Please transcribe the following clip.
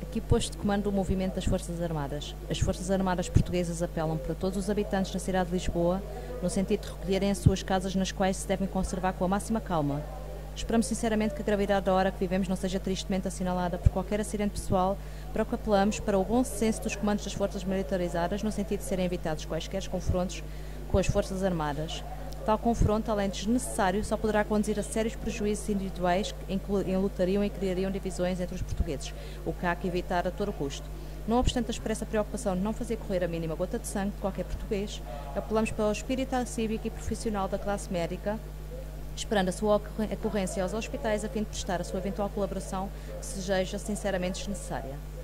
Aqui posto de comando do movimento das Forças Armadas. As Forças Armadas portuguesas apelam para todos os habitantes da cidade de Lisboa, no sentido de recolherem as suas casas, nas quais se devem conservar com a máxima calma. Esperamos sinceramente que a gravidade da hora que vivemos não seja tristemente assinalada por qualquer acidente pessoal, para o que apelamos para o bom senso dos comandos das forças militarizadas, no sentido de serem evitados quaisquer confrontos com as Forças Armadas. Tal confronto, além de desnecessário, só poderá conduzir a sérios prejuízos individuais que enlutariam e criariam divisões entre os portugueses, o que há que evitar a todo custo. Não obstante a expressa preocupação de não fazer correr a mínima gota de sangue de qualquer português, apelamos para o espírito cívico e profissional da classe médica, esperando a sua ocorrência aos hospitais a fim de prestar a sua eventual colaboração, que seja sinceramente desnecessária.